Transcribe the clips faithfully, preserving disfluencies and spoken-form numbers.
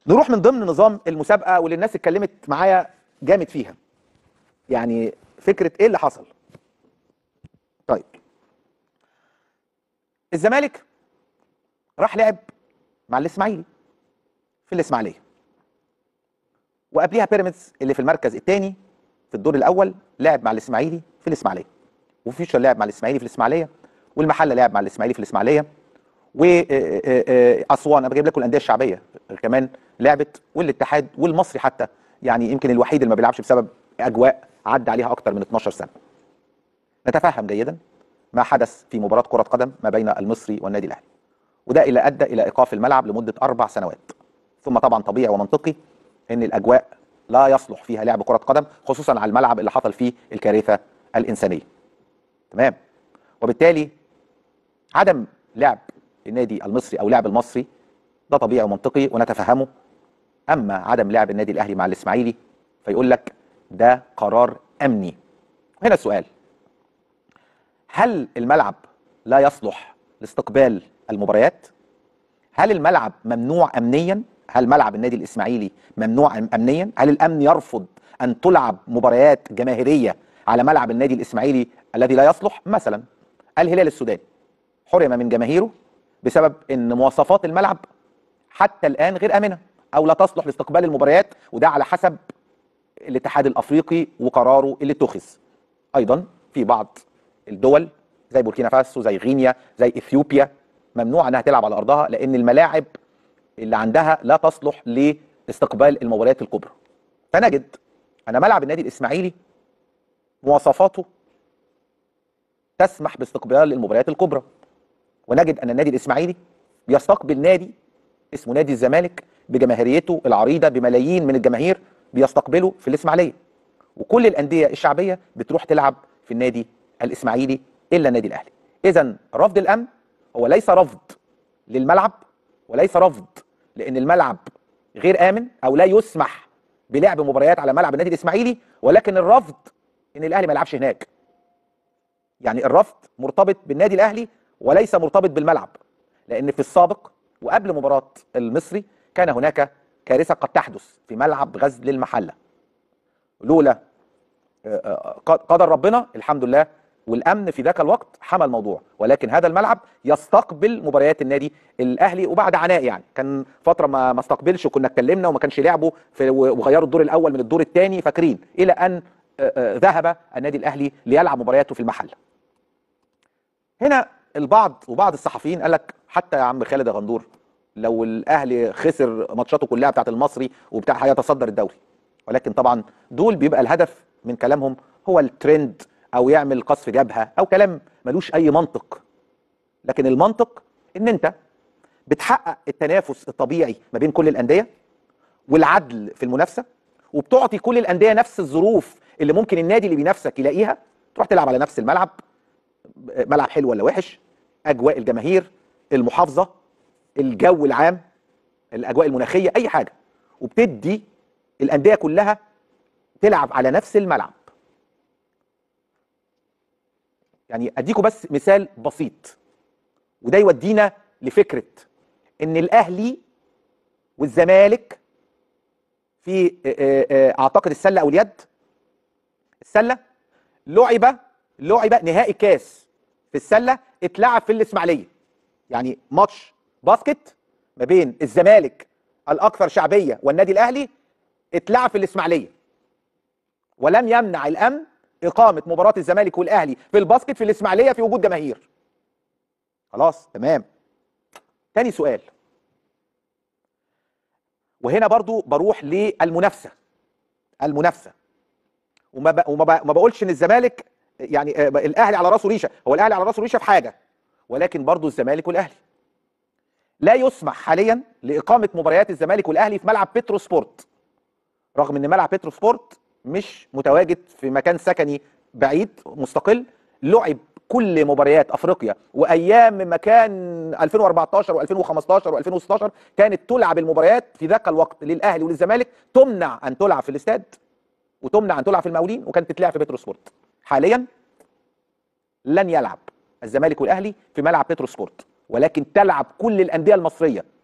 نروح من ضمن نظام المسابقه واللي الناس اتكلمت معايا جامد فيها. يعني فكره ايه اللي حصل؟ طيب، الزمالك راح لعب مع الاسماعيلي في الاسماعيليه، وقبليها بيراميدز اللي في المركز الثاني في الدور الاول لعب مع الاسماعيلي في الاسماعيليه، وفيوتشر لعب مع الاسماعيلي في الاسماعيليه، والمحله لعب مع الاسماعيلي في الاسماعيليه، واسوان انا بجيب لكم الانديه الشعبيه كمان لعبت، والاتحاد والمصري حتى، يعني يمكن الوحيد اللي ما بيلعبش بسبب اجواء عدى عليها اكتر من اتناشر سنه. نتفهم جيدا ما حدث في مباراه كره قدم ما بين المصري والنادي الاهلي، وده اللي ادى الى ايقاف الملعب لمده اربع سنوات. ثم طبعا طبيعي ومنطقي ان الاجواء لا يصلح فيها لعب كره قدم، خصوصا على الملعب اللي حصل فيه الكارثه الانسانيه. تمام؟ وبالتالي عدم لعب النادي المصري او لعب المصري ده طبيعي ومنطقي ونتفهمه. اما عدم لعب النادي الاهلي مع الاسماعيلي فيقول لك ده قرار امني. هنا السؤال: هل الملعب لا يصلح لاستقبال المباريات؟ هل الملعب ممنوع امنيا؟ هل ملعب النادي الاسماعيلي ممنوع امنيا؟ هل الامن يرفض ان تلعب مباريات جماهيريه على ملعب النادي الاسماعيلي الذي لا يصلح؟ مثلا الهلال السوداني حرم من جماهيره بسبب ان مواصفات الملعب حتى الان غير امنه او لا تصلح لاستقبال المباريات، وده على حسب الاتحاد الافريقي وقراره اللي اتخذ. ايضا في بعض الدول زي بوركينا فاسو، زي غينيا، زي اثيوبيا ممنوع انها تلعب على ارضها لان الملاعب اللي عندها لا تصلح لاستقبال المباريات الكبرى. فنجد ان ملعب النادي الاسماعيلي مواصفاته تسمح باستقبال المباريات الكبرى، ونجد ان النادي الاسماعيلي بيستقبل نادي اسمه نادي الزمالك بجماهيريته العريضه بملايين من الجماهير بيستقبله في الاسماعيليه، وكل الانديه الشعبيه بتروح تلعب في النادي الاسماعيلي الا النادي الاهلي. اذا رفض الامن هو ليس رفض للملعب وليس رفض لان الملعب غير امن او لا يسمح بلعب مباريات على ملعب النادي الاسماعيلي، ولكن الرفض ان الاهلي ما يلعبش هناك. يعني الرفض مرتبط بالنادي الاهلي وليس مرتبط بالملعب، لان في السابق وقبل مباراه المصري كان هناك كارثه قد تحدث في ملعب غزل المحله. لولا قدر ربنا الحمد لله والامن في ذاك الوقت حمى الموضوع، ولكن هذا الملعب يستقبل مباريات النادي الاهلي وبعد عناء، يعني كان فتره ما ما استقبلش وكنا اتكلمنا وما كانش لعبه وغيروا الدور الاول من الدور الثاني فاكرين، الى ان ذهب النادي الاهلي ليلعب مبارياته في المحله. هنا البعض وبعض الصحفيين قال لك حتى يا عم خالد يا غندور لو الاهلي خسر ماتشاته كلها بتاعت المصري وبتاع هيتصدر الدوري، ولكن طبعا دول بيبقى الهدف من كلامهم هو الترند او يعمل قصف جبهه او كلام ملوش اي منطق. لكن المنطق ان انت بتحقق التنافس الطبيعي ما بين كل الانديه والعدل في المنافسه، وبتعطي كل الانديه نفس الظروف اللي ممكن النادي اللي بينافسك يلاقيها، تروح تلعب على نفس الملعب، ملعب حلو ولا وحش، اجواء الجماهير، المحافظه، الجو العام، الاجواء المناخيه، اي حاجه، وبتدي الانديه كلها تلعب على نفس الملعب. يعني اديكم بس مثال بسيط وده يودينا لفكره ان الاهلي والزمالك في اعتقد السله او اليد، السله لعب لعب نهائي كاس في السله اتلعب في الاسماعيليه. يعني ماتش باسكت ما بين الزمالك الاكثر شعبيه والنادي الاهلي اتلعب في الاسماعيليه، ولم يمنع الامن اقامه مباراه الزمالك والاهلي في الباسكت في الاسماعيليه في وجود جماهير. خلاص تمام. تاني سؤال، وهنا برضو بروح للمنافسه. المنافسه وما ب... وما, ب... ما بقولش ان الزمالك يعني آه الاهلي على راسه ريشه، هو الاهلي على راسه ريشه في حاجه، ولكن برضو الزمالك والاهلي لا يسمح حاليا لاقامه مباريات الزمالك والاهلي في ملعب بترو سبورت، رغم ان ملعب بترو سبورت مش متواجد في مكان سكني بعيد مستقل. لعب كل مباريات افريقيا وايام ما كان ألفين وأربعتاشر وألفين وخمستاشر وألفين وستاشر كانت تلعب المباريات في ذاك الوقت للاهلي وللزمالك، تمنع ان تلعب في الاستاد وتمنع ان تلعب في المقاولين، وكانت تتلعب في بترو سبورت. حاليا لن يلعب الزمالك والاهلي في ملعب بترو سبورت، ولكن تلعب كل الانديه المصريه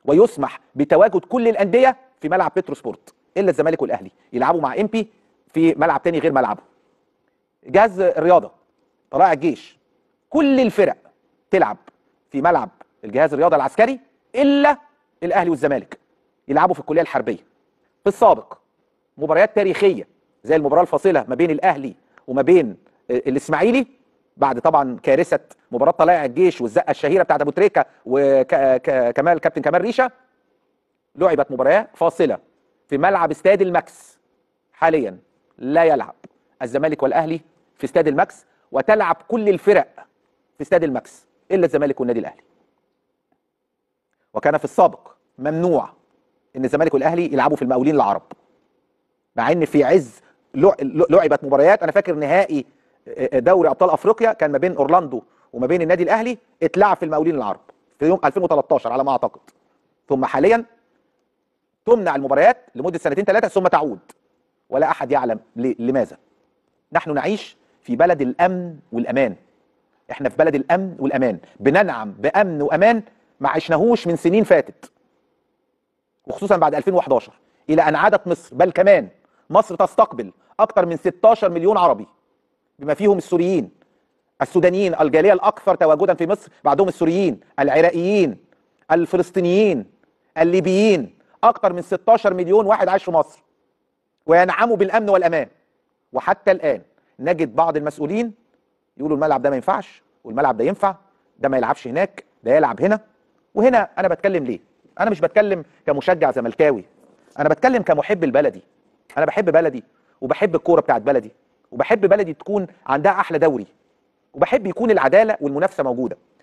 ويسمح بتواجد كل الانديه في ملعب بترو سبورت الا الزمالك والاهلي يلعبوا مع امبي في ملعب تاني غير ملعبه. جهاز الرياضه، طلائع الجيش، كل الفرق تلعب في ملعب الجهاز الرياضه العسكري الا الاهلي والزمالك يلعبوا في الكليه الحربيه. في السابق مباريات تاريخيه زي المباراه الفاصله ما بين الاهلي وما بين الاسماعيلي بعد طبعا كارثه مباراه طلائع الجيش والزقه الشهيره بتاعت ابو تريكه وكمال كابتن كمال ريشه، لعبت مباراه فاصله في ملعب استاد الماكس. حاليا لا يلعب الزمالك والاهلي في استاد الماكس، وتلعب كل الفرق في استاد الماكس الا الزمالك والنادي الاهلي. وكان في السابق ممنوع ان الزمالك والاهلي يلعبوا في المقاولين العرب، مع ان في عز لعبت مباريات. انا فاكر نهائي دوري ابطال افريقيا كان ما بين اورلاندو وما بين النادي الاهلي، اتلعب في المقاولين العرب في يوم ألفين وتلتاشر على ما اعتقد. ثم حاليا تمنع المباريات لمده سنتين ثلاثه ثم تعود، ولا احد يعلم لماذا. نحن نعيش في بلد الامن والامان، احنا في بلد الامن والامان، بننعم بامن وامان ما عشناهوش من سنين فاتت، وخصوصا بعد ألفين وحداشر الى ان عادت مصر. بل كمان مصر تستقبل اكثر من ستاشر مليون عربي بما فيهم السوريين، السودانيين، الجاليه الاكثر تواجدا في مصر، بعدهم السوريين، العراقيين، الفلسطينيين، الليبيين. اكثر من ستاشر مليون واحد عايش في مصر وينعموا بالامن والامان. وحتى الان نجد بعض المسؤولين يقولوا الملعب ده ما ينفعش والملعب ده ينفع، ده ما يلعبش هناك، ده يلعب هنا. وهنا انا بتكلم ليه؟ انا مش بتكلم كمشجع زملكاوي، انا بتكلم كمحب البلدي. انا بحب بلدي وبحب الكوره بتاعت بلدي، وبحب بلدي تكون عندها احلى دوري، وبحب يكون العداله والمنافسه موجوده.